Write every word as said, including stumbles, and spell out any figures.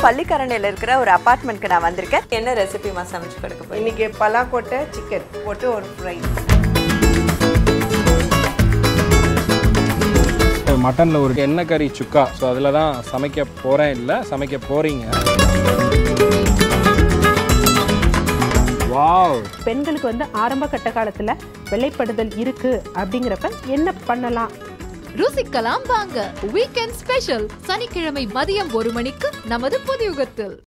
பள்ளிக்கரணையில இருக்கிற ஒரு அபார்ட்மெண்ட்க்கு நான் வந்திருக்கேன். என்ன ரெசிபிமா சமைச்சு கொடுக்க போறீங்க? இன்னைக்கு பலாக்கொட்டை சிக்கன் போட்டு ஒரு ஃப்ரை. மட்டனில் ஒரு எண்ணெய் கறி சுக்கா. ஸோ அதில் தான் சமைக்க போகிறேன், இல்லை சமைக்க போகிறீங்க. வாவ்! பெண்களுக்கு வந்து ஆரம்ப கட்ட காலத்துல வெள்ளைப்படுதல் இருக்கு அப்படிங்கிறப்ப என்ன பண்ணலாம்? ருசிக்கலாம் வாங்க. வீக்கெண்ட் ஸ்பெஷல் சனிக்கிழமை மதியம் ஒரு மணிக்கு நமது புதியுகத்தில்.